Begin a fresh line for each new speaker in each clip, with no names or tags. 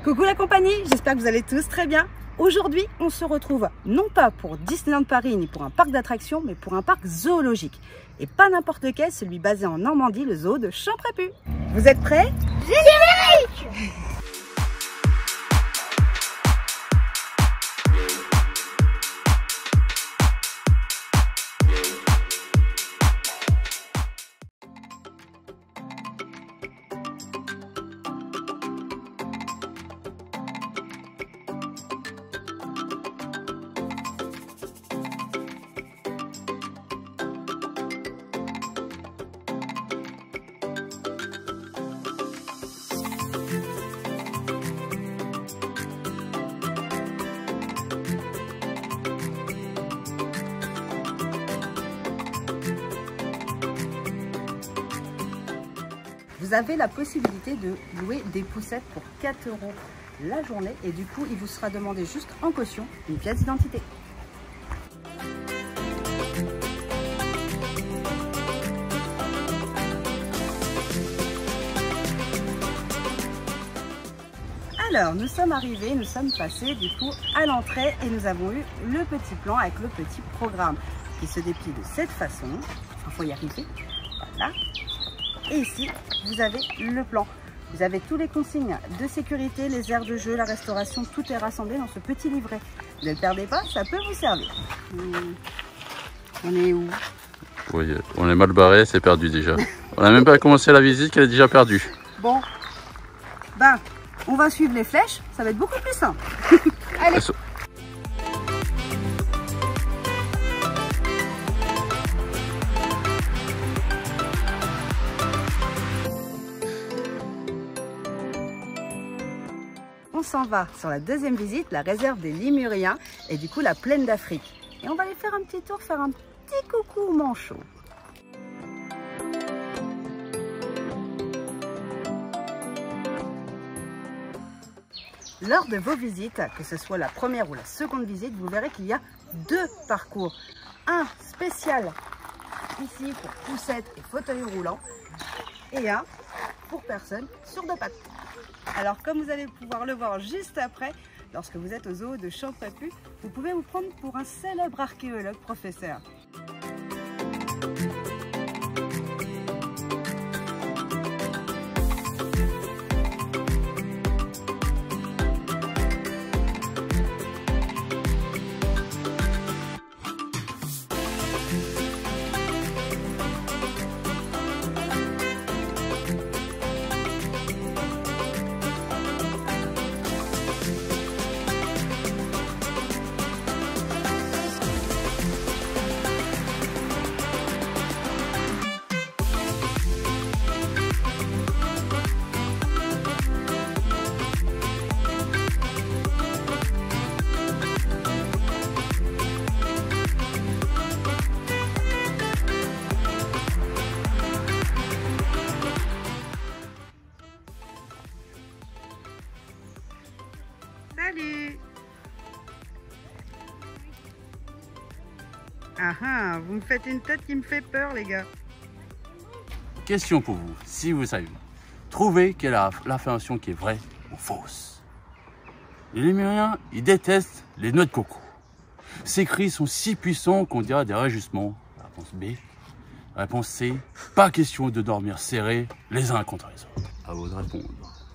Coucou la compagnie, j'espère que vous allez tous très bien. Aujourd'hui, on se retrouve non pas pour Disneyland Paris ni pour un parc d'attractions, mais pour un parc zoologique. Et pas n'importe lequel, celui basé en Normandie, le zoo de Champrépu. Vous êtes prêts?
Générique!
Vous avez la possibilité de louer des poussettes pour 4 € la journée et du coup, il vous sera demandé juste en caution une pièce d'identité. Alors, nous sommes arrivés, nous sommes passés du coup à l'entrée et nous avons eu le petit plan avec le petit programme qui se déplie de cette façon. Il faut y arriver. Voilà. Et ici, vous avez le plan. Vous avez tous les consignes de sécurité, les aires de jeu, la restauration, tout est rassemblé dans ce petit livret. Ne le perdez pas, ça peut vous servir. On est où?
Oui, on est mal barré, c'est perdu déjà. On n'a même pas commencé la visite qu'elle est déjà perdue.
Bon, ben, on va suivre les flèches, ça va être beaucoup plus simple. Allez. On s'en va sur la deuxième visite, la réserve des Lémuriens et du coup la plaine d'Afrique. Et on va aller faire un petit tour, faire un petit coucou au manchot. Lors de vos visites, que ce soit la première ou la seconde visite, vous verrez qu'il y a 2 parcours. Un spécial ici pour poussettes et fauteuils roulants et un pour personnes sur 2 pattes. Alors comme vous allez pouvoir le voir juste après, lorsque vous êtes au zoo de Champrépu, vous pouvez vous prendre pour un célèbre archéologue professeur. Salut! Ah ah, vous me faites une tête qui me fait peur les gars.
Question pour vous, si vous savez, trouvez quelle est l'affirmation qui est vraie ou fausse. Les Lémuriens, ils détestent les noix de coco. Ces cris sont si puissants qu'on dirait des réajustements. Réponse B. Réponse C. Pas question de dormir serrés les uns contre les autres. À vous de répondre.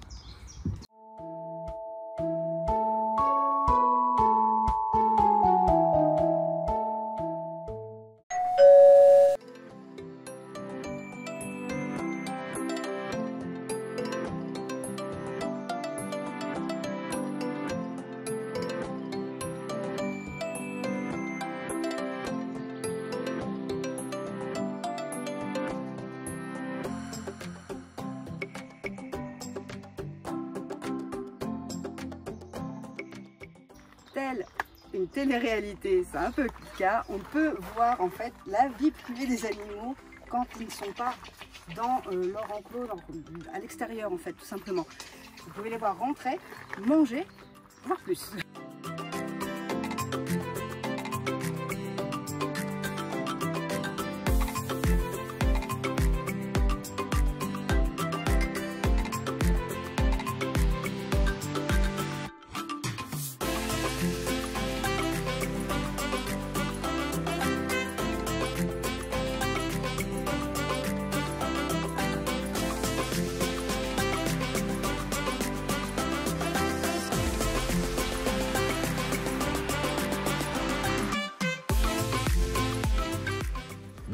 Telle une télé-réalité, c'est un peu le cas, on peut voir en fait la vie privée des animaux quand ils ne sont pas dans leur enclos, à l'extérieur en fait, tout simplement. Vous pouvez les voir rentrer, manger, voire plus.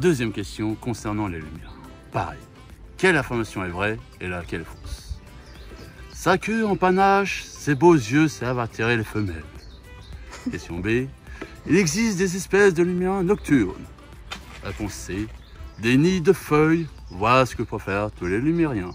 deuxième question concernant les lumières. Pareil, quelle information est vraie et laquelle est fausse? Sa queue en panache, ses beaux yeux servent à attirer les femelles. Question B, il existe des espèces de lumières nocturnes. Réponse C, des nids de feuilles, voilà ce que préfèrent tous les lumériens.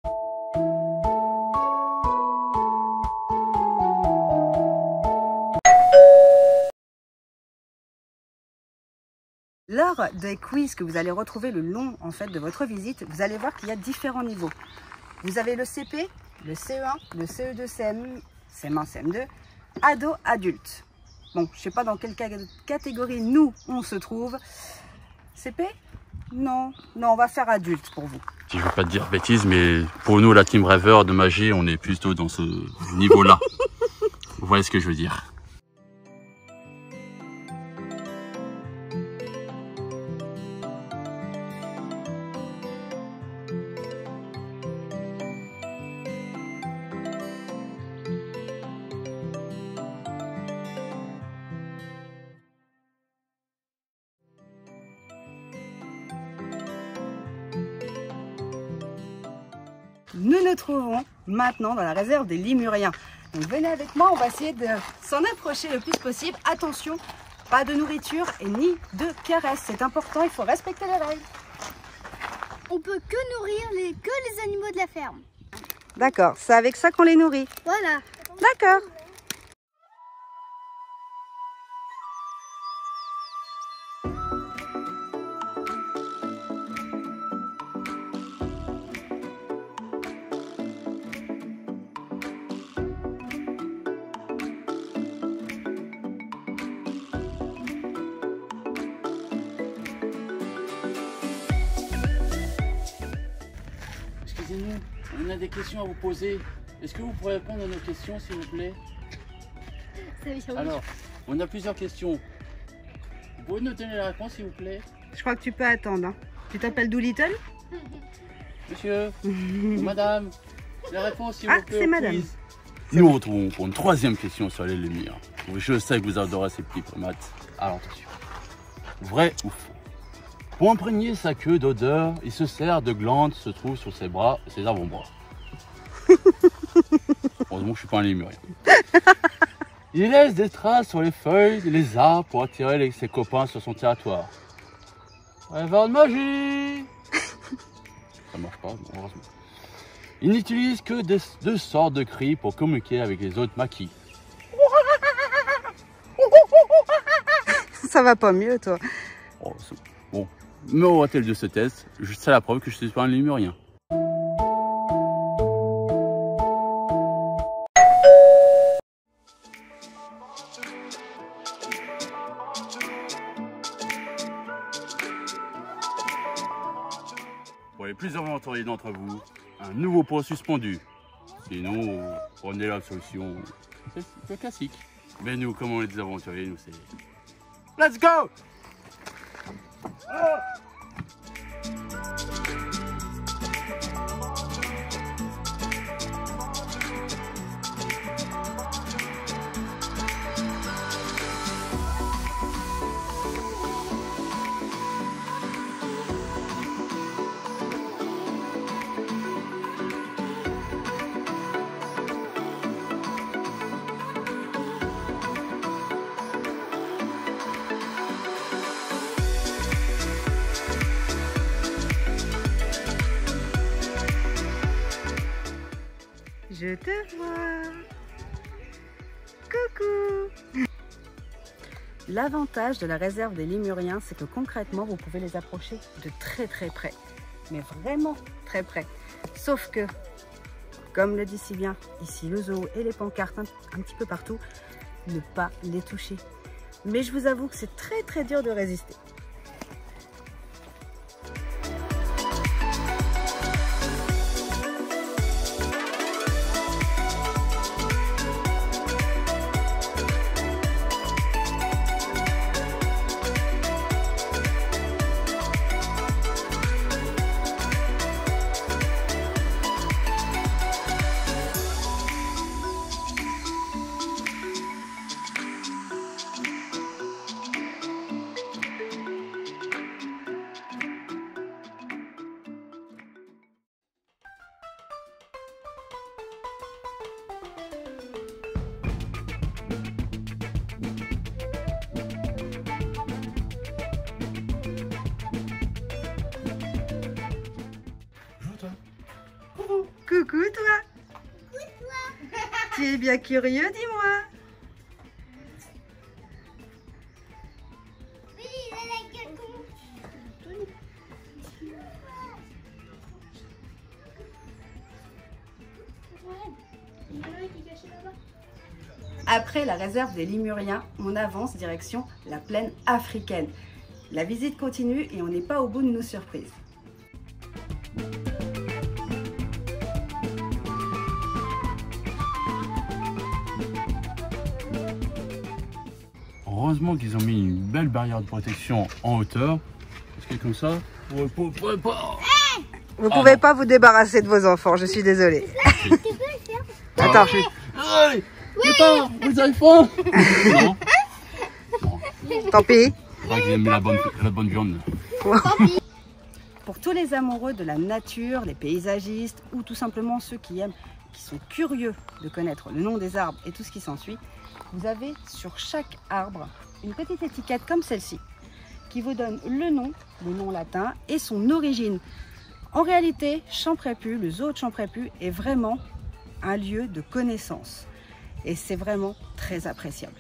Lors des quiz que vous allez retrouver le long en fait de votre visite, vous allez voir qu'il y a différents niveaux. Vous avez le CP, le CE1, le CE2, CM1, CM2, ado, adulte. Bon, je ne sais pas dans quelle catégorie nous on se trouve. CP? Non, on va faire adulte pour vous.
Je ne veux pas te dire bêtise, mais pour nous, la team rêveur de magie, on est plutôt dans ce niveau-là. Vous voyez ce que je veux dire?
Nous nous trouvons maintenant dans la réserve des Lémuriens. Donc venez avec moi, on va essayer de s'en approcher le plus possible. Attention, pas de nourriture et ni de caresses. C'est important, il faut respecter les règles.
On peut que nourrir que les animaux de la ferme.
D'accord, c'est avec ça qu'on les nourrit.
Voilà.
D'accord.
Excusez-nous, on a des questions à vous poser. Est-ce que vous pourrez répondre à nos questions, s'il vous plaît? Alors, on a plusieurs questions. Vous pouvez nous donner la réponse, s'il vous plaît?
Je crois que tu peux attendre. Hein. Tu t'appelles Doolittle?
Monsieur ou madame, la réponse, s'il vous plaît.
C'est madame.
Nous retrouvons pour une troisième question sur les lumières. Je sais que vous adorez ces petits primates. Alors attention. Vrai ou faux? Pour imprégner sa queue d'odeur, il se sert de glandes se trouvent sur ses bras et ses avant-bras. Heureusement que je suis pas un lémurien. Il laisse des traces sur les feuilles et les arbres pour attirer ses copains sur son territoire. Rêveur de magie! Ça marche pas, heureusement. Il n'utilise que deux sortes de cris pour communiquer avec les autres maquis.
Ça va pas mieux, toi.
Oh, bon, me aura-t-elle de ce test? C'est la preuve que je suis pas un lémurien. Pour les plus aventuriers d'entre vous, un nouveau point suspendu. Sinon, prenez la solution. C'est classique. Mais nous, comme on est des aventuriers, nous c'est... Let's go!
Je te vois. Coucou. L'avantage de la réserve des Lémuriens, c'est que concrètement, vous pouvez les approcher de très très près. Mais vraiment très près. Sauf que, comme le dit si bien ici le zoo et les pancartes un petit peu partout, ne pas les toucher. Mais je vous avoue que c'est très très dur de résister. Coucou toi. Tu es bien curieux, dis-moi.
Oui, il a la gueule comme...
Après la réserve des Lémuriens, on avance direction la plaine africaine. La visite continue et on n'est pas au bout de nos surprises.
Heureusement qu'ils ont mis une belle barrière de protection en hauteur. Parce que comme ça, vous pouvez pas.
Vous pouvez pas vous débarrasser de vos enfants, je suis désolée. Attends.
Allez, départ, vous avez faim? Non. Bon,
Tant pis.
c'est vrai qu'ils aiment la bonne viande.
Pour tous les amoureux de la nature, les paysagistes ou tout simplement ceux qui sont curieux de connaître le nom des arbres et tout ce qui s'ensuit, vous avez sur chaque arbre une petite étiquette comme celle-ci qui vous donne le nom latin et son origine. En réalité, Champrépus, le zoo de Champrépus est vraiment un lieu de connaissance et c'est vraiment très appréciable.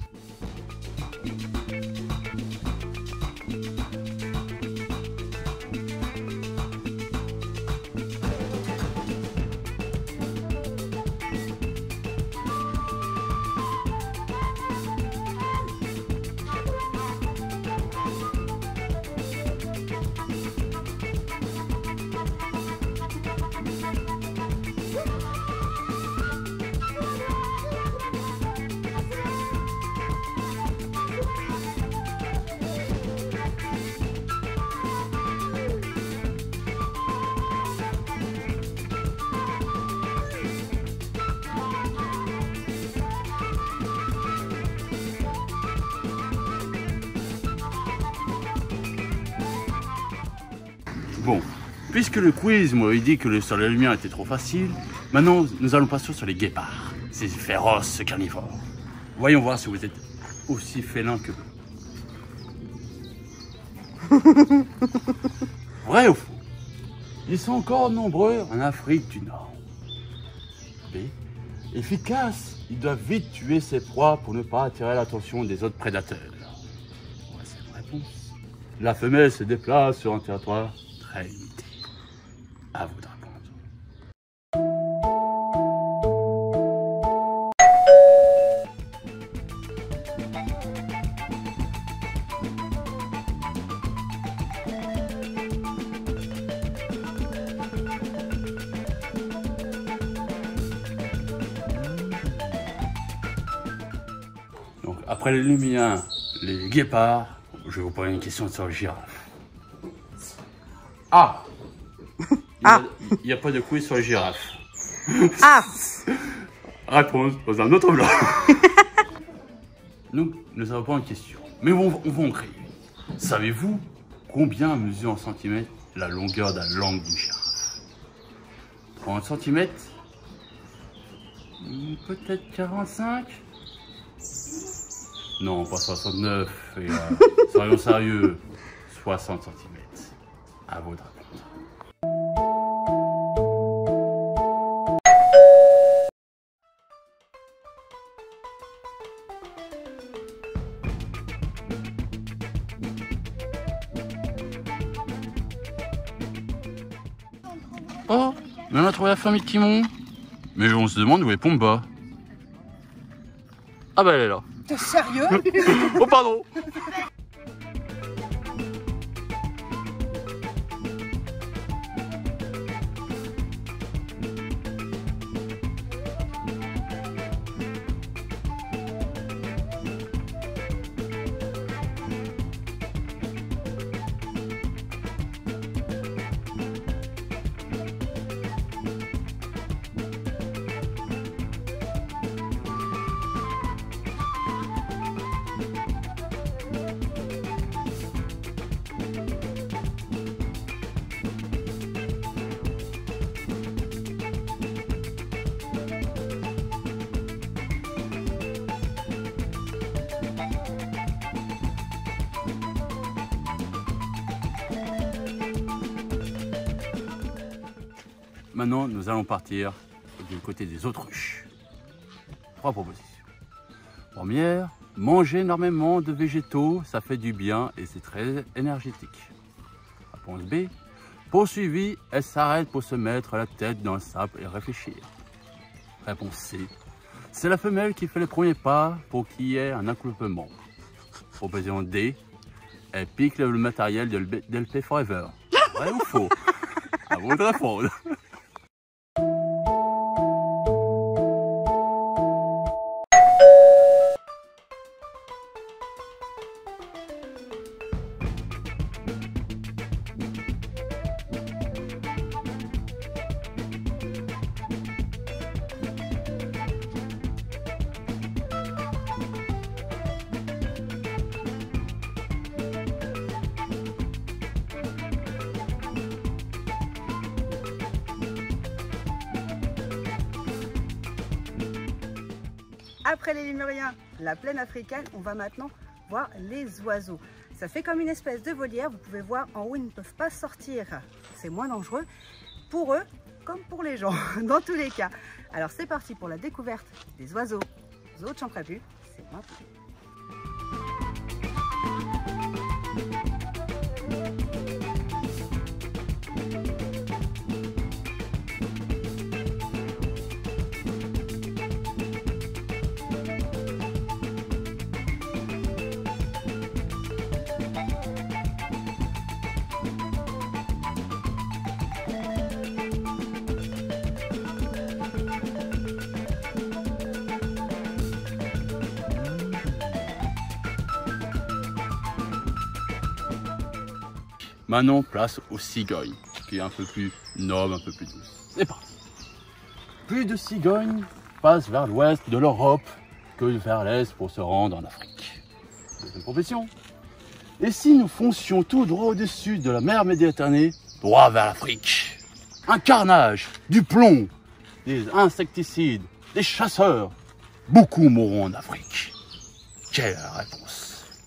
Bon, puisque le quiz m'avait dit que sur les lumières était trop facile, maintenant nous allons passer sur les guépards, ces féroces carnivores. Voyons voir si vous êtes aussi félins que nous. Vrai ou faux? Ils sont encore nombreux en Afrique du Nord. B. Efficace, ils doivent vite tuer ses proies pour ne pas attirer l'attention des autres prédateurs. Voici la réponse. La femelle se déplace sur un territoire très limité. À vous de répondre. Donc, après les Lémuriens, les guépards, je vais vous poser une question sur le girafe. Ah, il n'y a pas de quiz sur les girafes.
Ah.
Réponse dans un autre blanc. Nous n'avons pas une question, mais on va en créer une. Savez-vous combien mesure en centimètres la longueur de la langue d'une girafe? 30 cm? Peut-être 45? Non, pas 69. Soyons sérieux. 60 cm. À vous de répondre. Oh, mais on a trouvé la famille de Timon. Mais on se demande où est Pumba. Ah bah elle est là.
T'es sérieux?
Oh pardon. Maintenant, nous allons partir du côté des autruches. 3 propositions. Première, manger énormément de végétaux, ça fait du bien et c'est très énergétique. Réponse B, poursuivie, elle s'arrête pour se mettre la tête dans le sable et réfléchir. Réponse C, c'est la femelle qui fait les premiers pas pour qu'il y ait un accouplement. Proposition D, elle pique le matériel de LP Forever. Vrai ou faux? À vous de répondre.
Après les lémuriens, la plaine africaine, on va maintenant voir les oiseaux. Ça fait comme une espèce de volière, vous pouvez voir en haut, ils ne peuvent pas sortir. C'est moins dangereux pour eux comme pour les gens, dans tous les cas. Alors c'est parti pour la découverte des oiseaux de Champrépu, c'est maintenant.
Maintenant, place aux cigognes, qui est un peu plus noble, un peu plus douce. C'est parti. Plus de cigognes passent vers l'ouest de l'Europe que vers l'est pour se rendre en Afrique. Deuxième proposition. Et si nous foncions tout droit au-dessus de la mer Méditerranée, droit vers l'Afrique? Un carnage, du plomb, des insecticides, des chasseurs. Beaucoup mourront en Afrique. Quelle réponse?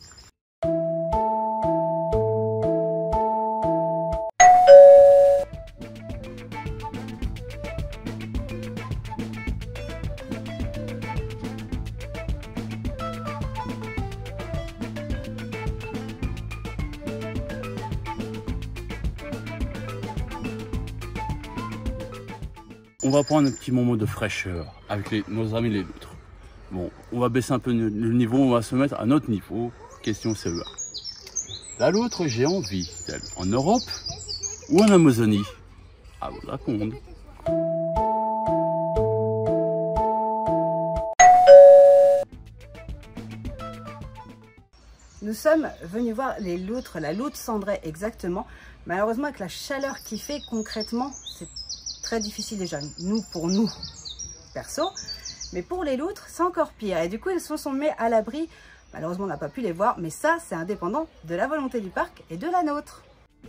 On va prendre un petit moment de fraîcheur avec nos amis les loutres. Bon, on va baisser un peu le niveau, on va se mettre à notre niveau. Question CE1. La loutre géante vit-elle en Europe ou en Amazonie? À vous de répondre.
Nous sommes venus voir les loutres, la loutre cendrée exactement. Malheureusement, avec la chaleur qu'il fait concrètement, c'est très difficile déjà, pour nous, perso. Mais pour les loutres, c'est encore pire. Et du coup, ils se sont mis à l'abri. Malheureusement, on n'a pas pu les voir, mais ça, c'est indépendant de la volonté du parc et de la nôtre.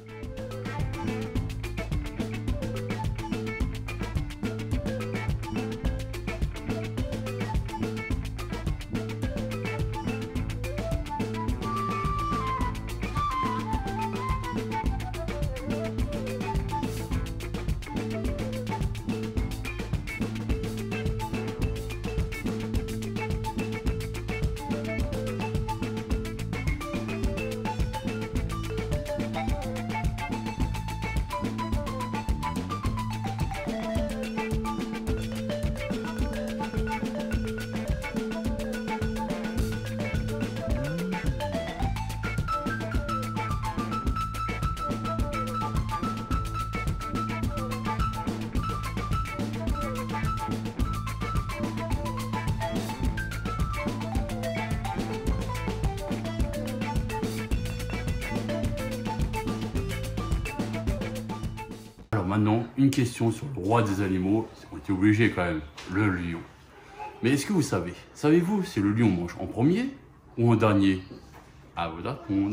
Maintenant, une question sur le roi des animaux. On était obligé quand même, le lion. Mais est-ce que vous savez-vous si le lion mange en premier ou en dernier? À vous de répondre.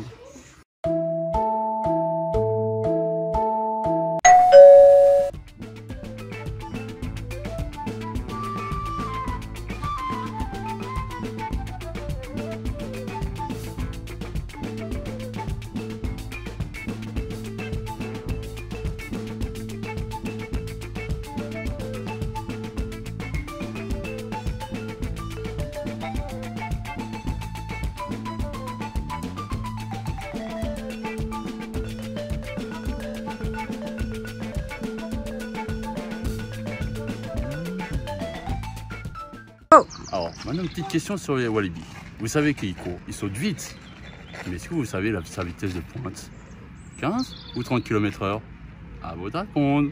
Maintenant, une petite question sur les walibi. Vous savez qu'ils courent, ils sautent vite. Mais est-ce que vous savez sa vitesse de pointe? 15 ou 30 km/h? À votre répondre.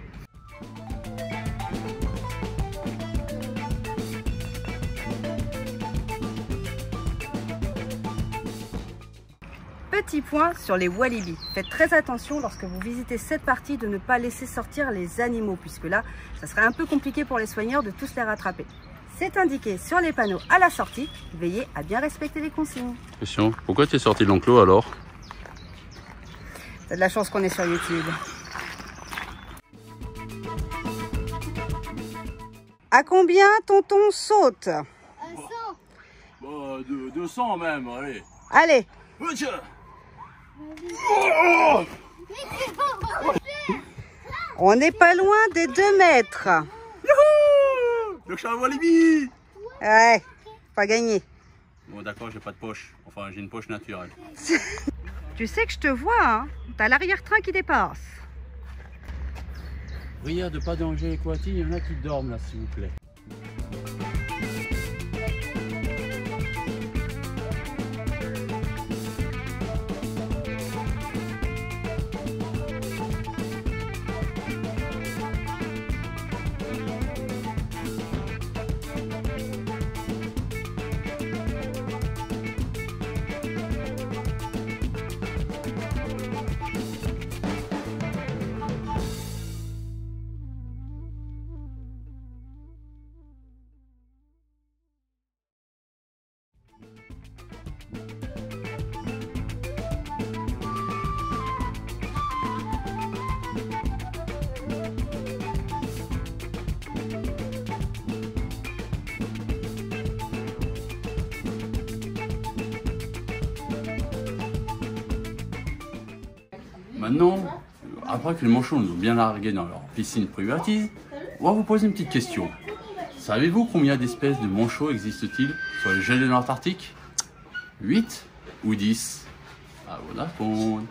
Petit point sur les walibi. Faites très attention lorsque vous visitez cette partie de ne pas laisser sortir les animaux, puisque là, ça serait un peu compliqué pour les soigneurs de tous les rattraper. C'est indiqué sur les panneaux à la sortie. Veillez à bien respecter les consignes.
Question, pourquoi tu es sorti de l'enclos alors?
T'as de la chance qu'on est sur YouTube. À combien tonton saute?
100.
Bah, 200 même, allez.
Allez. On n'est pas loin des 2 mètres.
Youhou! Le chat walibi!
Ouais, pas gagné.
Bon d'accord, j'ai pas de poche. Enfin, j'ai une poche naturelle.
Tu sais que je te vois, hein. T'as l'arrière-train qui dépasse.
Prière de pas danger les coatis, il y en a qui dorment là, s'il vous plaît. Maintenant, après que les manchots nous ont bien largués dans leur piscine privative, on va vous poser une petite question. Savez-vous combien d'espèces de manchots existent-ils sur les gelées de l'Antarctique? 8 ou 10? À vous de répondre.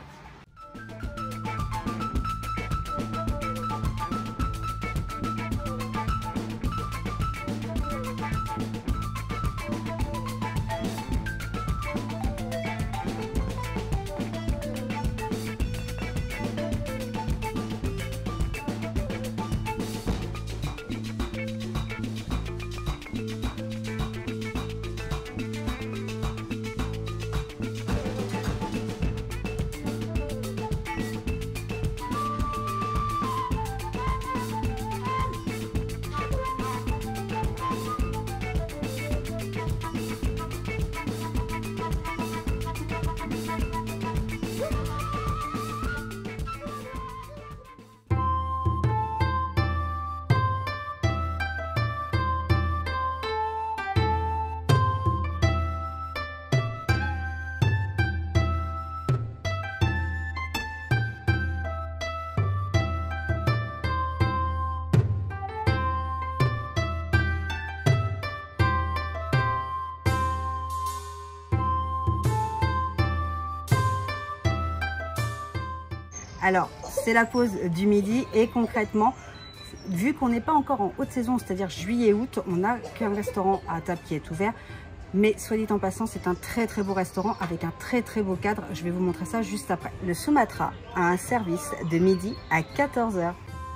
Alors, c'est la pause du midi et concrètement, vu qu'on n'est pas encore en haute saison, c'est-à-dire juillet-août, on n'a qu'un restaurant à table qui est ouvert. Mais soit dit en passant, c'est un très très beau restaurant avec un très très beau cadre. Je vais vous montrer ça juste après. Le Sumatra a un service de midi à 14 h.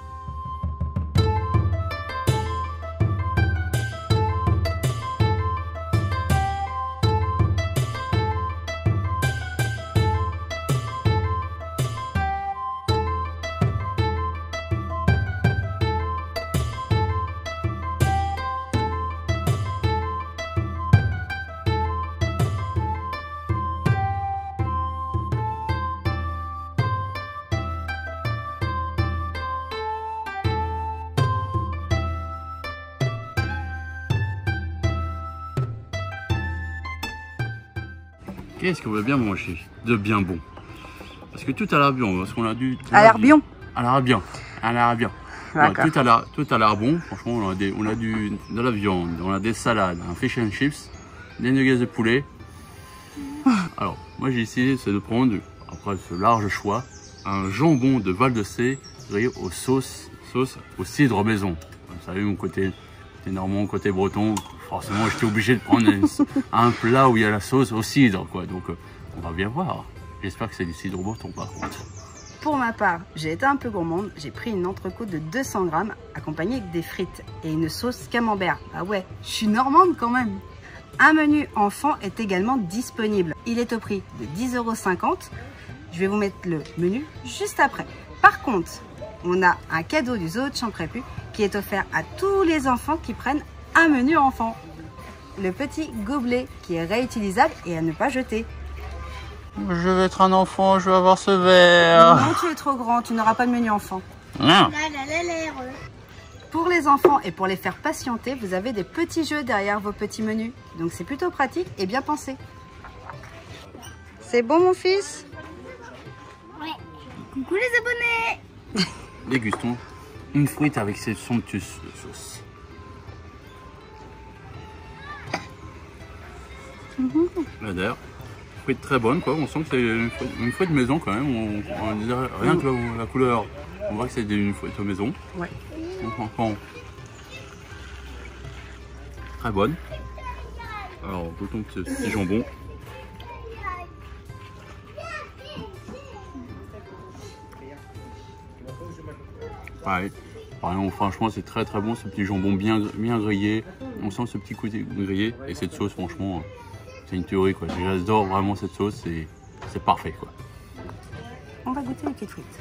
Qu'est-ce qu'on veut bien manger de bien bon? Parce que tout a l'air bien, parce qu'on a du...
À l'air bien.
À l'air bien. À l'air bien. Ouais, tout a l'air bon. Franchement, on a de la viande, on a des salades, un fish and chips, des nuggets de poulet. Alors, moi j'ai essayé de prendre, après ce large choix, un jambon de Val de Cé grillé aux sauces au cidre maison. Vous savez, mon côté côté normand, côté breton, forcément j'étais obligé de prendre un plat où il y a la sauce au cidre, quoi. Donc on va bien voir. J'espère que c'est du cidre breton par contre.
Pour ma part, j'ai été un peu gourmande. J'ai pris une entrecôte de 200 grammes accompagnée avec des frites et une sauce camembert. Ah ouais, je suis normande quand même. Un menu enfant est également disponible. Il est au prix de 10,50 €. Je vais vous mettre le menu juste après. Par contre, on a un cadeau du zoo de Champrépu qui est offert à tous les enfants qui prennent un menu enfant. Le petit gobelet qui est réutilisable et à ne pas jeter.
Je vais être un enfant, je vais avoir ce verre.
Non, tu es trop grand, tu n'auras pas de menu enfant.
Non.
Pour les enfants et pour les faire patienter, vous avez des petits jeux derrière vos petits menus. Donc c'est plutôt pratique et bien pensé. C'est bon mon fils?
Ouais. Coucou les abonnés.
Dégustons une frite avec cette somptueuse sauce. D'ailleurs, frite très bonne quoi, on sent que c'est une frite maison quand même, rien que la couleur, on voit que c'est une frite maison.
Ouais.
Donc, très bonne. Alors goûtons ce petit jambon. Pareil, franchement c'est très bon ce petit jambon bien grillé. On sent ce petit côté grillé et cette sauce franchement c'est une tuerie quoi. J'adore vraiment cette sauce, c'est parfait quoi.
On va goûter les petites frites.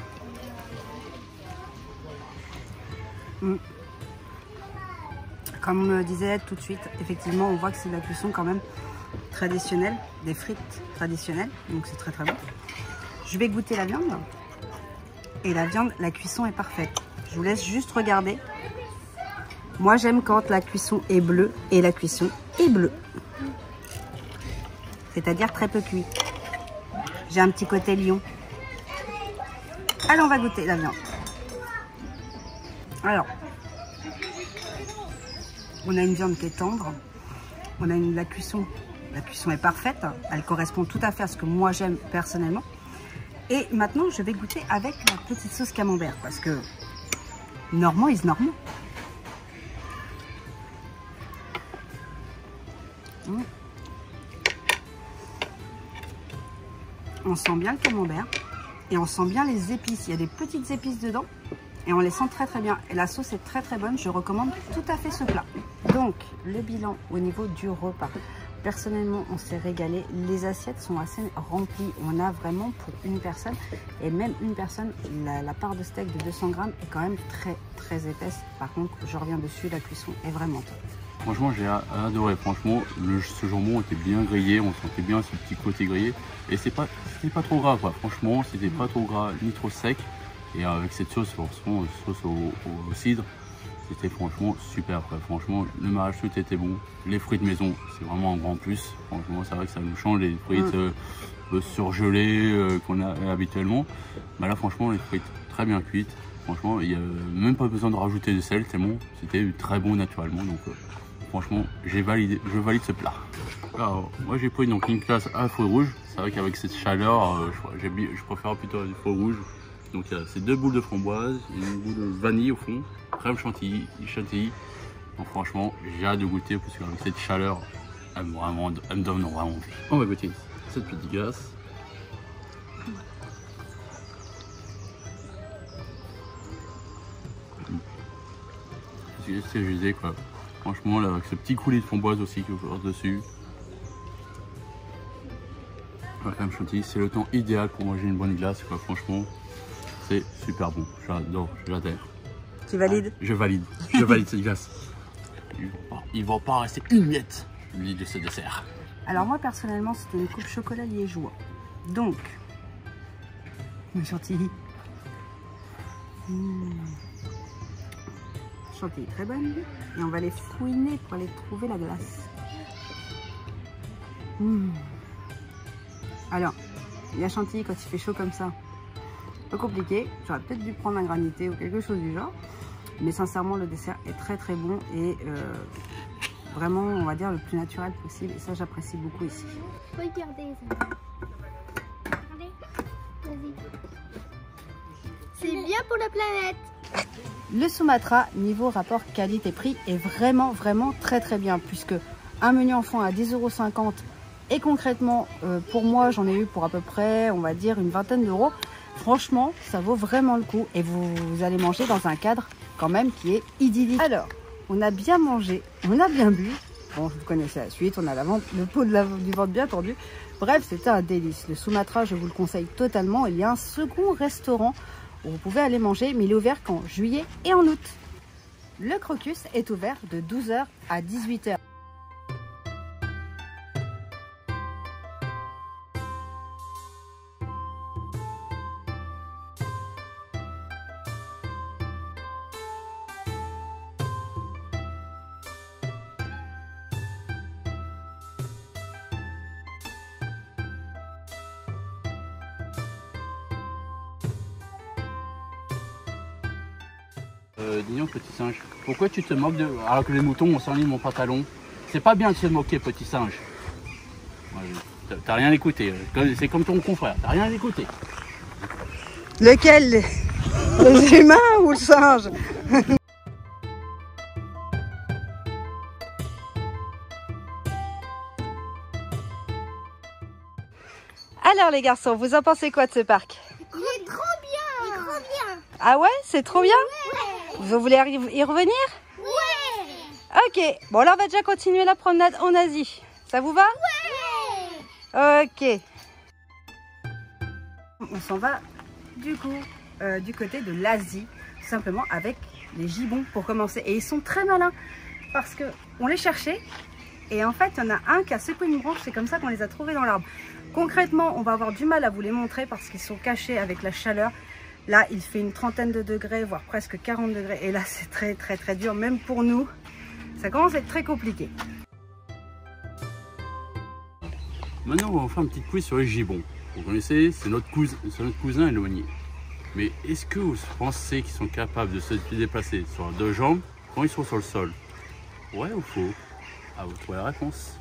Comme disait tout de suite, effectivement on voit que c'est de la cuisson quand même traditionnelle, des frites traditionnelles, donc c'est très bon. Je vais goûter la viande. Et la viande, la cuisson est parfaite. Je vous laisse juste regarder. Moi j'aime quand la cuisson est bleue et la cuisson est bleue. C'est-à-dire très peu cuit. J'ai un petit côté lion. Allez, on va goûter la viande. Alors, on a une viande qui est tendre. On a la cuisson. La cuisson est parfaite. Elle correspond tout à fait à ce que moi j'aime personnellement. Et maintenant, je vais goûter avec la petite sauce camembert parce que normand is normand. On sent bien le camembert et on sent bien les épices. Il y a des petites épices dedans et on les sent très bien. Et la sauce est très bonne. Je recommande tout à fait ce plat. Donc, le bilan au niveau du repas. Personnellement, on s'est régalé. Les assiettes sont assez remplies. On a vraiment pour une personne. Et même une personne, la part de steak de 200 grammes est quand même très épaisse. Par contre, je reviens dessus, la cuisson est vraiment top.
Franchement, j'ai adoré. Franchement, ce jambon était bien grillé. On sentait bien ce petit côté grillé. Et c'était pas trop gras, quoi. Franchement, c'était pas trop gras ni trop sec. Et avec cette sauce, franchement, sauce au cidre, c'était franchement super. Quoi. Franchement, le mariage tout était bon. Les frites maison, c'est vraiment un grand plus. Franchement, c'est vrai que ça nous change les frites surgelées qu'on a habituellement. Mais là, franchement, les frites très bien cuites. Franchement, il n'y a même pas besoin de rajouter de sel, c'est bon. C'était très bon naturellement. Donc, franchement, je valide ce plat. Alors, moi, j'ai pris donc une glace à fruits rouges. C'est vrai qu'avec cette chaleur, je préfère plutôt les fruits rouges. Donc, il y a ces 2 boules de framboise, une boule de vanille au fond, crème chantilly. Donc, franchement, j'ai hâte de goûter parce qu'avec cette chaleur, elle me donne vraiment envie. On va goûter cette petite glace. C'est ce que je disais quoi. Franchement, là, avec ce petit coulis de framboise aussi qui est dessus. La crème chantilly, c'est le temps idéal pour manger une bonne glace quoi. Franchement, c'est super bon. J'adore, j'adhère.
Tu valides?
Je valide cette glace. Il va pas rester une miette de ce dessert.
Alors moi personnellement, c'était une coupe chocolat liégeois. Donc, le chantilly. Chantilly très bonne. Et on va les fouiner pour aller trouver la glace. Alors, la chantilly quand il fait chaud comme ça, un peu compliqué. J'aurais peut-être dû prendre un granité ou quelque chose du genre. Mais sincèrement, le dessert est très bon et vraiment, on va dire, le plus naturel possible. Et ça, j'apprécie beaucoup ici.
Regardez ça. Regardez. Vas-y. C'est bien pour la planète.
Le Sumatra, niveau rapport qualité-prix, est vraiment très bien, puisque un menu enfant à 10,50 € et concrètement, pour moi, j'en ai eu pour à peu près, on va dire, une vingtaine d'euros. Franchement, ça vaut vraiment le coup et vous allez manger dans un cadre quand même qui est idyllique. Alors, on a bien mangé, on a bien bu. Bon, vous connaissez la suite, on a le pot du ventre bien tendu. Bref, c'était un délice. Le Sumatra, je vous le conseille totalement. Il y a un second restaurant où vous pouvez aller manger, mais il est ouvert qu'en juillet et en août. Le Crocus est ouvert de 12 h à 18 h.
Dis donc, petit singe, pourquoi tu te moques de... Alors que les moutons ont s'enligne mon pantalon? C'est pas bien de se moquer, petit singe. Ouais, t'as rien écouté, c'est comme ton confrère, t'as rien écouté.
Lequel? Les humains ou le singe? Alors les garçons, vous en pensez quoi de ce parc?
Il est trop bien. Il est trop bien.
Ah ouais, c'est trop bien?
Ouais.
Vous voulez y revenir?
Ouais.
Ok, bon là on va déjà continuer la promenade en Asie. Ça vous va?
Ouais.
Ok. On s'en va du coup du côté de l'Asie, tout simplement avec les gibbons pour commencer. Et ils sont très malins parce que on les cherchait et en fait il y en a un qui a secoué une branche, c'est comme ça qu'on les a trouvés dans l'arbre. Concrètement, on va avoir du mal à vous les montrer parce qu'ils sont cachés avec la chaleur. Là, il fait une trentaine de degrés, voire presque 40 degrés. Et là, c'est très dur, même pour nous. Ça commence à être très compliqué.
Maintenant, on va faire un petit quiz sur les gibbons. Vous connaissez, c'est notre cousin éloigné. Mais est-ce que vous pensez qu'ils sont capables de se déplacer sur deux jambes quand ils sont sur le sol? Ouais ou faux? À vous de trouver la réponse.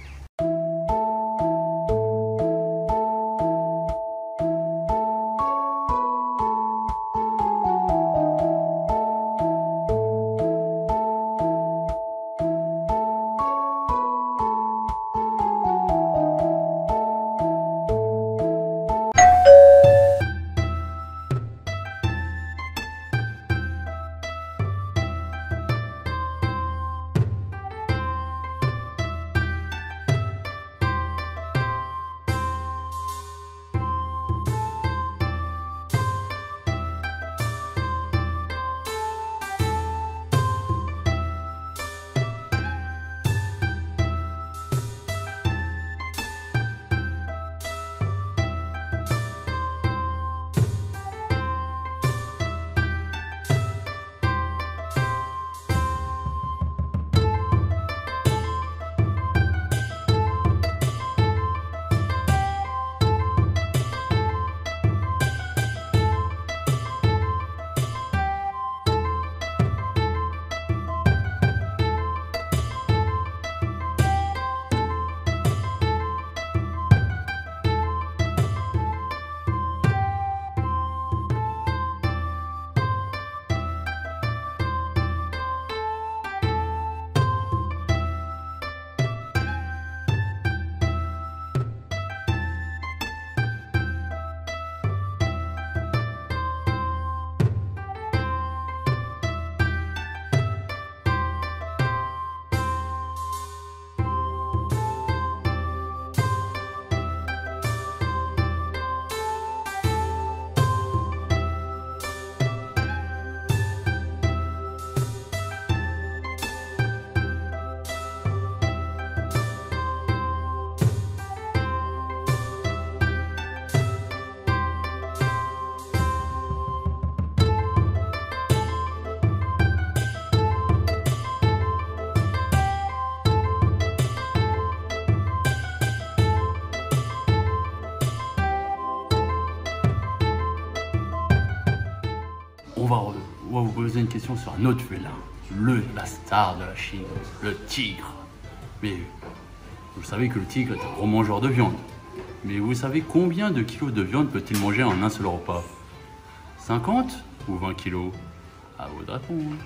On va vous poser une question sur un autre félin, la star de la Chine, le tigre. Mais vous savez que le tigre est un gros mangeur de viande. Mais vous savez combien de kilos de viande peut-il manger en un seul repas? 50 ou 20 kilos? À vous de répondre.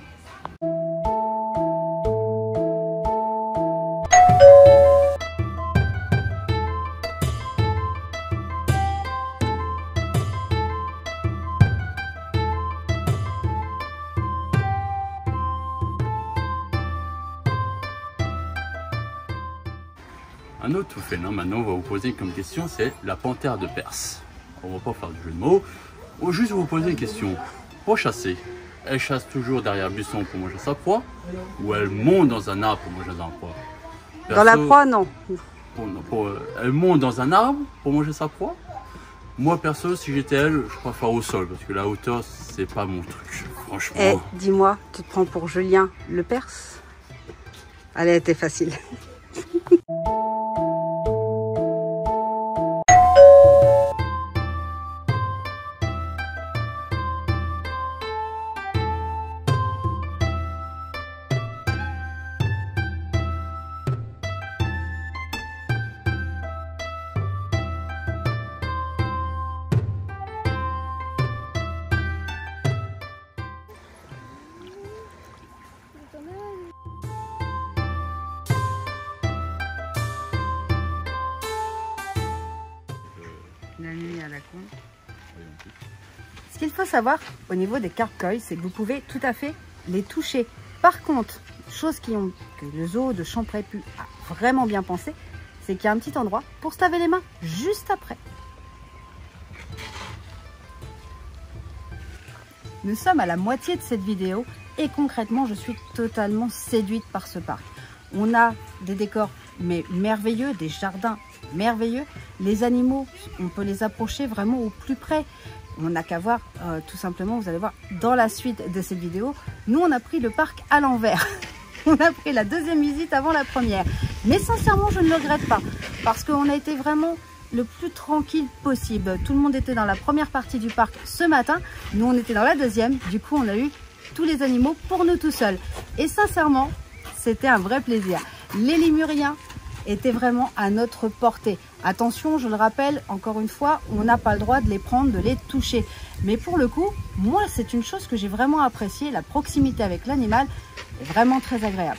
Un autre tout fait, maintenant on va vous poser comme question, c'est la panthère de Perse. On va pas faire du jeu de mots, on va juste vous poser une question. Pour chasser, elle chasse toujours derrière un buisson pour manger sa proie, ou elle monte dans un arbre pour manger sa proie?
Dans la proie, non.
Elle monte dans un arbre pour manger sa proie. Moi perso, si j'étais elle, je préfère au sol, parce que la hauteur, c'est pas mon truc, franchement.
Eh, dis-moi, tu te prends pour Julien le Perse? Allez, elle était facile. La nuit à la con. Ce qu'il faut savoir au niveau des carpe-koi, c'est que vous pouvez tout à fait les toucher. Par contre, chose que le zoo de Champrépus a vraiment bien pensé, c'est qu'il y a un petit endroit pour se laver les mains juste après. Nous sommes à la moitié de cette vidéo et concrètement, je suis totalement séduite par ce parc. On a des décors mais merveilleux, des jardins merveilleux. Les animaux, on peut les approcher vraiment au plus près. On n'a qu'à voir, tout simplement, vous allez voir dans la suite de cette vidéo, nous on a pris le parc à l'envers. On a pris la deuxième visite avant la première. Mais sincèrement, je ne le regrette pas parce qu'on a été vraiment le plus tranquille possible. Tout le monde était dans la première partie du parc ce matin. Nous, on était dans la deuxième. Du coup, on a eu tous les animaux pour nous tout seuls. Et sincèrement, c'était un vrai plaisir. Les lémuriens étaient vraiment à notre portée. Attention, je le rappelle, encore une fois, on n'a pas le droit de les prendre, de les toucher. Mais pour le coup, moi, c'est une chose que j'ai vraiment appréciée. La proximité avec l'animal est vraiment très agréable.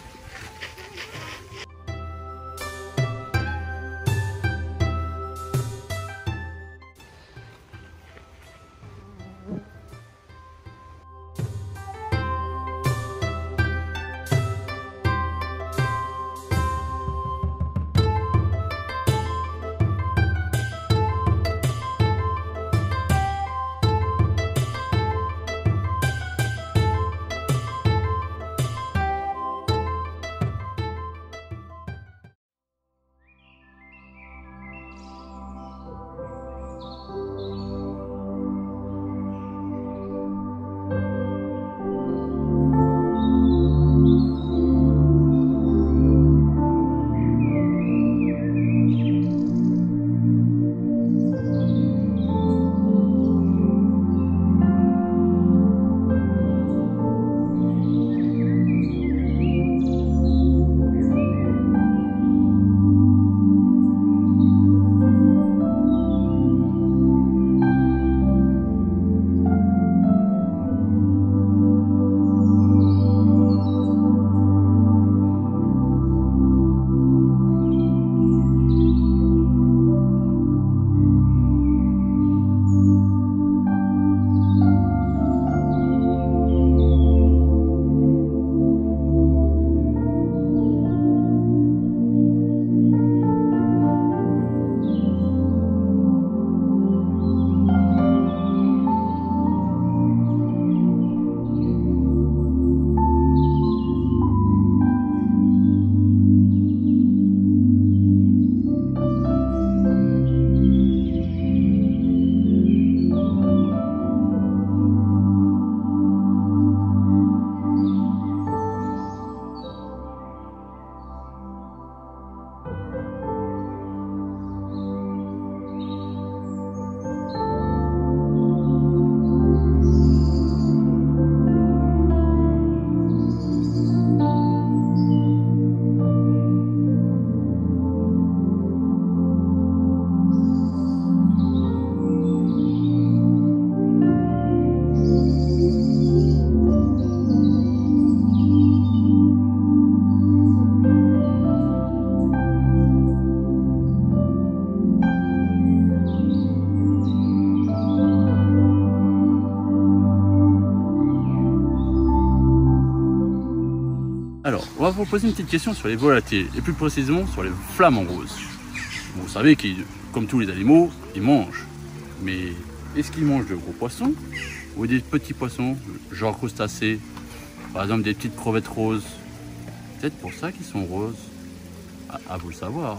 Alors, on va vous poser une petite question sur les volatiles, et plus précisément sur les flamants roses. Vous savez qu'ils, comme tous les animaux, ils mangent. Mais est-ce qu'ils mangent de gros poissons ou des petits poissons, genre crustacés, par exemple des petites crevettes roses? Peut-être pour ça qu'ils sont roses. À vous le savoir.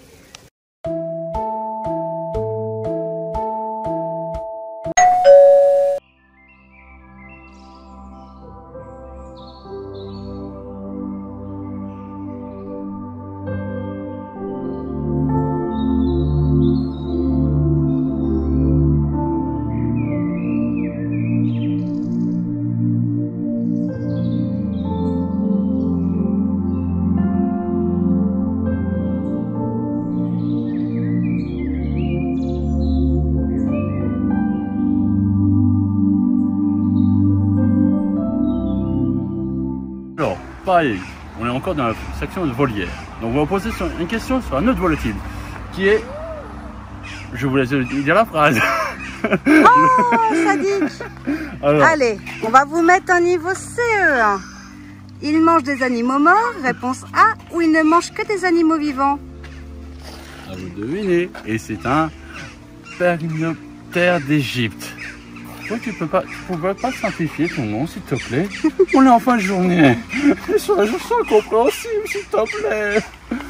Alors, pareil, on est encore dans la section de volière. Donc on va poser une question sur un autre volatile, qui est... Je vous laisse dire la phrase.
Oh, Sadik. Alors. Allez, on va vous mettre un niveau CE1. Il mange des animaux morts, réponse A, ou il ne mange que des animaux vivants?
À vous de deviner. Et c'est un pergnoptère d'Égypte. Tu peux pas simplifier ton nom, s'il te plaît? On est en fin de journée. Sois compréhensible, s'il te plaît.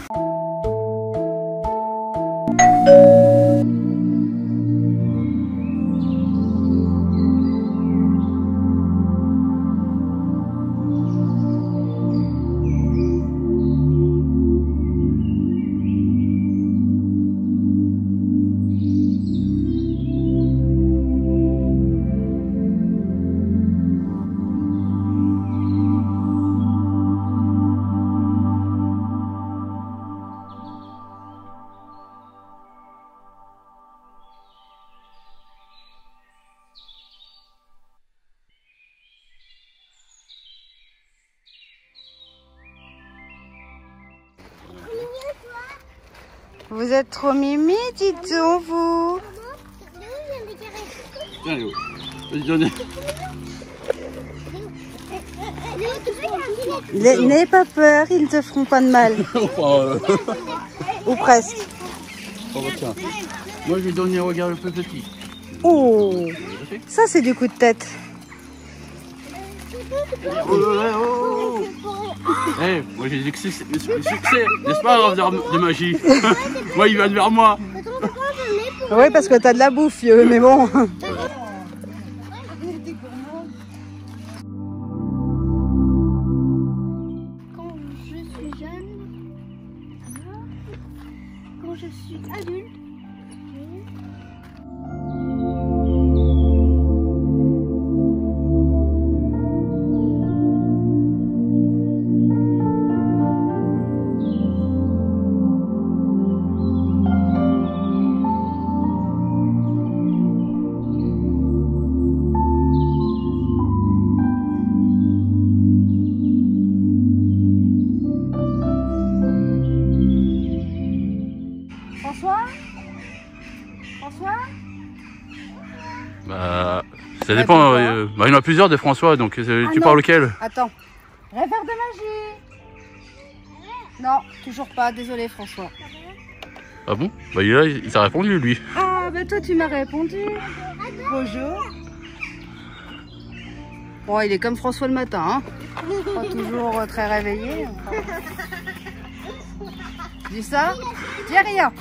Vous êtes trop mimi, dites donc, vous. N'aie pas peur, ils ne te feront pas de mal. Ou presque.
Oh, tiens. Moi, je vais donner un regard le plus petit.
Oh, ça c'est du coup de tête.
Hey, moi j'ai du succès, n'est-ce pas, en de magie? Moi, il vient vers moi.
Oui, parce que t'as de la bouffe, vieux, mais bon.
Quand je suis jeune, quand je suis adulte,
Bah, ça dépend. Il y en a plusieurs des François, donc tu parles lequel?
Attends. Rêveur de magie. Non, toujours pas. Désolé, François.
Ah bon? Bah il t'a répondu, lui.
Ah, bah toi, tu m'as répondu. Bonjour. Bon, il est comme François le matin, hein. Pas toujours très réveillé. Dis ça? Dis rien.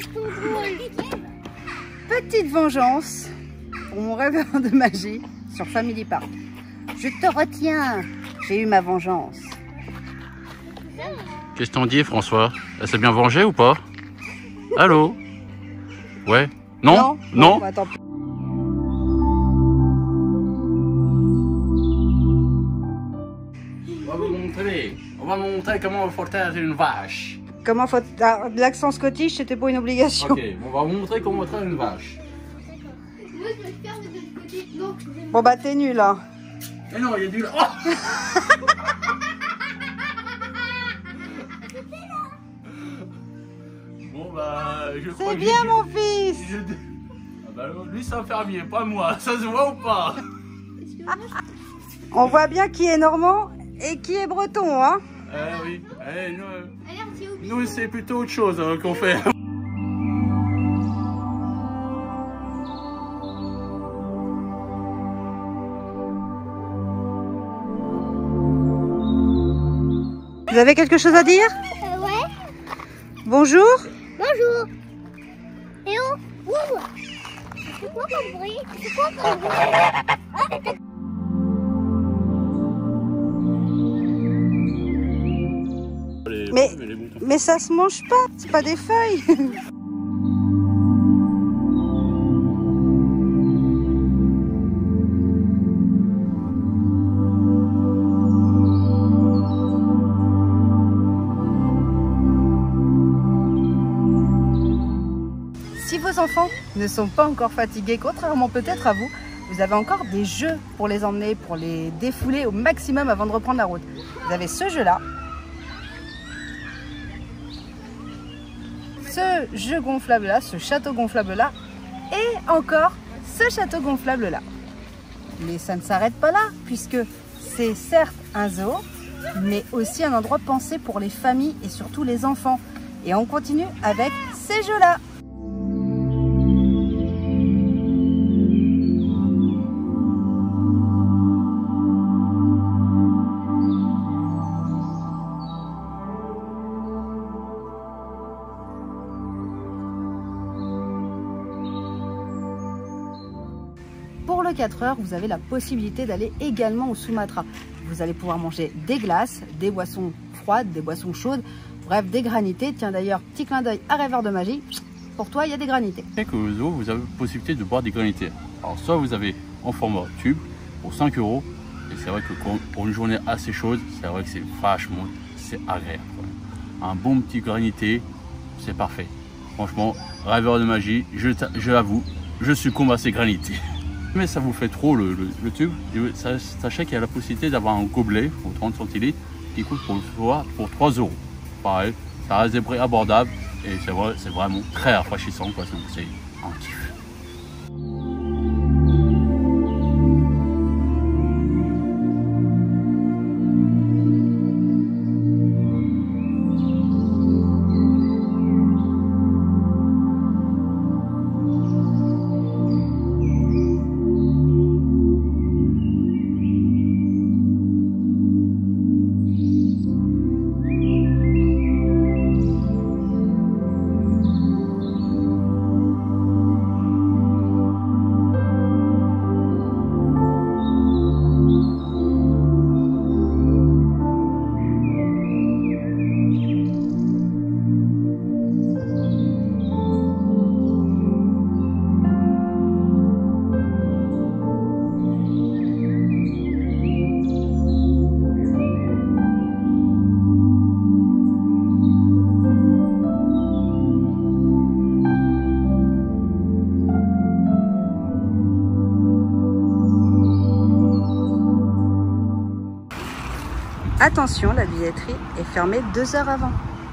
Petite vengeance pour mon rêveur de magie sur Family Park. Je te retiens. J'ai eu ma vengeance.
Qu'est-ce que t'en dis, François? Elle s'est bien vengée ou pas? Allô? Ouais? Non? Non?
Bah, tant pis.
On va montrer comment il faut faire une vache.
Comment faut... Ah, l'accent scottish, c'était pas une obligation.
Ok, on va vous montrer comment faire une vache.
moi je vais le faire de l'autre côté. Donc,
Bon bah t'es nul là.
Mais non, il y a du... Oh bon bah, je crois
C'est
que
bien mon fils.
Ah bah, lui c'est un fermier, pas moi. Ça se voit ou pas?
On voit bien qui est normand et qui est breton, hein.
Oui.
Allez, on s'y oublie.
Nous, c'est plutôt autre chose qu'on fait.
Vous avez quelque chose à dire?
Ouais.
Bonjour.
Bonjour. Et oh, ouvre. C'est quoi comme bruit? C'est quoi comme bruit?
Mais ça se mange pas, c'est pas des feuilles. Si vos enfants ne sont pas encore fatigués, contrairement peut-être à vous, vous avez encore des jeux pour les emmener, pour les défouler au maximum avant de reprendre la route. Vous avez ce jeu-là. Ce jeu gonflable là, ce château gonflable là, et encore ce château gonflable là. Mais ça ne s'arrête pas là, puisque c'est certes un zoo, mais aussi un endroit pensé pour les familles et surtout les enfants. Et on continue avec ces jeux là. Pour le 4 heures, vous avez la possibilité d'aller également au Sumatra. Vous allez pouvoir manger des glaces, des boissons froides, des boissons chaudes, bref, des granités. Tiens d'ailleurs, petit clin d'œil à Rêveur de Magie. Pour toi, il y a des granités.
Au zoo, vous avez la possibilité de boire des granités. Alors, soit vous avez en format tube pour 5 €. Et c'est vrai que pour une journée assez chaude, c'est vrai que c'est vachement, c'est agréable. Un bon petit granité, c'est parfait. Franchement, Rêveur de Magie, je l'avoue, je succombe à ces granités. Mais ça vous fait trop le tube, sachez qu'il y a la possibilité d'avoir un gobelet pour 30 centilitres qui coûte pour 3 €. Pareil, ça reste des prix abordables et c'est vraiment très rafraîchissant, quoi. C'est un kiff.
Attention, la billetterie est fermée 2 heures avant.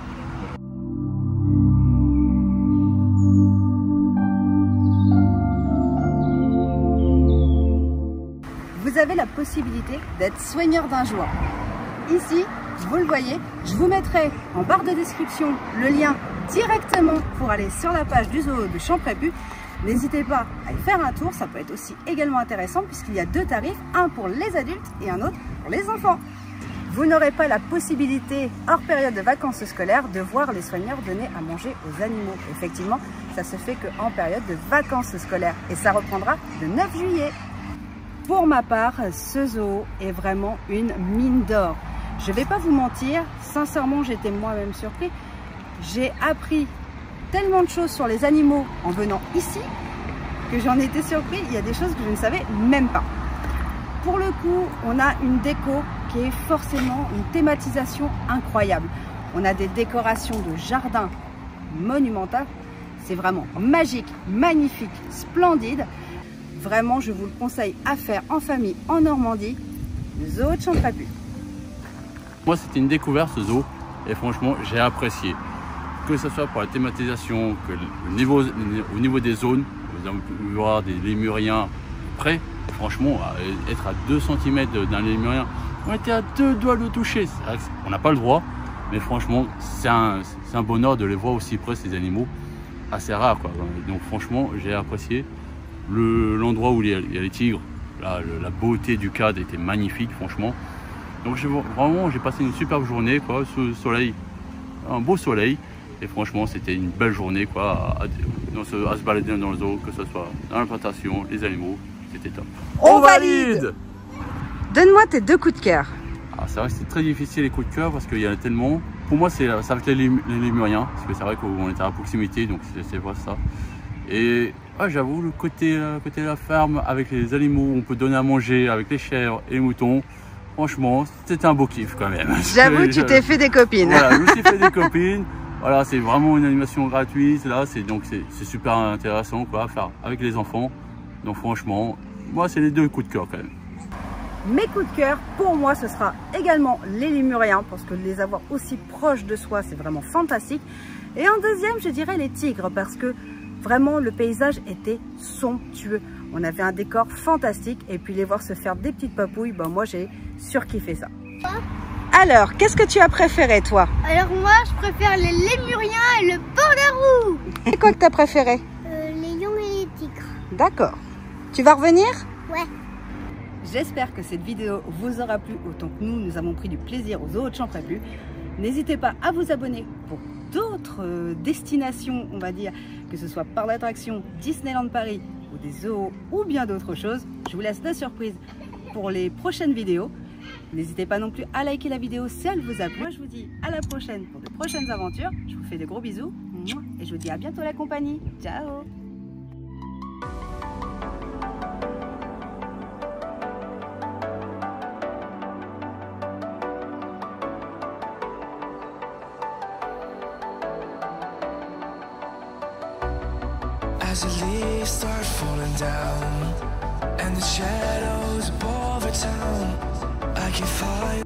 Vous avez la possibilité d'être soigneur d'un jour. Ici, vous le voyez, je vous mettrai en barre de description le lien directement pour aller sur la page du zoo de Champrépu. N'hésitez pas à y faire un tour, ça peut être aussi également intéressant puisqu'il y a 2 tarifs, un pour les adultes et un autre pour les enfants. Vous n'aurez pas la possibilité, hors période de vacances scolaires, de voir les soigneurs donner à manger aux animaux. Effectivement, ça se fait qu'en période de vacances scolaires et ça reprendra le 9 juillet. Pour ma part, ce zoo est vraiment une mine d'or. Je ne vais pas vous mentir, sincèrement, j'étais moi-même surpris. J'ai appris tellement de choses sur les animaux en venant ici que j'en étais surpris. Il y a des choses que je ne savais même pas. Pour le coup, on a une déco qui est forcément une thématisation incroyable. On a des décorations de jardin monumentales. C'est vraiment magique, magnifique, splendide. Vraiment, je vous le conseille à faire en famille en Normandie, le zoo de Champrépu.
Moi, c'était une découverte ce zoo et franchement, j'ai apprécié. Que ce soit pour la thématisation, que au niveau des zones, vous allez voir des lémuriens près. Franchement, être à 2 cm d'un lémurien On était à 2 doigts de le toucher. On n'a pas le droit, mais franchement, c'est un bonheur de les voir aussi près, ces animaux. Assez rare, quoi. Donc franchement, j'ai apprécié l'endroit où il y a les tigres. Là, la beauté du cadre était magnifique, franchement. Donc vraiment, j'ai passé une superbe journée, quoi, sous le soleil, un beau soleil. Et franchement, c'était une belle journée, quoi, à se balader dans le zoo, que ce soit dans la plantation, les animaux, c'était top.
On valide. Donne-moi tes 2 coups de cœur.
Ah, c'est vrai que c'est très difficile les coups de cœur parce qu'il y en a tellement. Pour moi, ça va être les lémuriens, parce que c'est vrai qu'on était à proximité, donc c'est pas ça. Et j'avoue, le côté de la ferme, avec les animaux, on peut donner à manger, avec les chèvres et les moutons, franchement, c'était un beau kiff quand même.
J'avoue, tu t'es fait des copines.
Voilà, je me suis fait des copines. Voilà, c'est vraiment une animation gratuite, là, c'est super intéressant, quoi, à faire avec les enfants. Donc franchement, moi, c'est les 2 coups de cœur quand même.
Mes coups de cœur, pour moi, ce sera également les lémuriens, parce que les avoir aussi proches de soi, c'est vraiment fantastique. Et en deuxième, je dirais les tigres, parce que vraiment, le paysage était somptueux. On avait un décor fantastique, et puis les voir se faire des petites papouilles, ben moi, j'ai surkiffé ça. Alors, qu'est-ce que tu as préféré, toi?
Alors moi, je préfère les lémuriens et le pandarou.
C'est quoi que tu as préféré?
Les lions et les tigres.
D'accord. Tu vas revenir?
Ouais.
J'espère que cette vidéo vous aura plu autant que nous avons pris du plaisir aux zoos de Champréplu. N'hésitez pas à vous abonner pour d'autres destinations, on va dire, que ce soit par l'attraction Disneyland Paris ou des zoos ou bien d'autres choses. Je vous laisse la surprise pour les prochaines vidéos. N'hésitez pas non plus à liker la vidéo si elle vous a plu. Moi, je vous dis à la prochaine pour de prochaines aventures. Je vous fais de gros bisous et je vous dis à bientôt la compagnie. Ciao!
As the leaves start falling down and the shadows above the town, I can find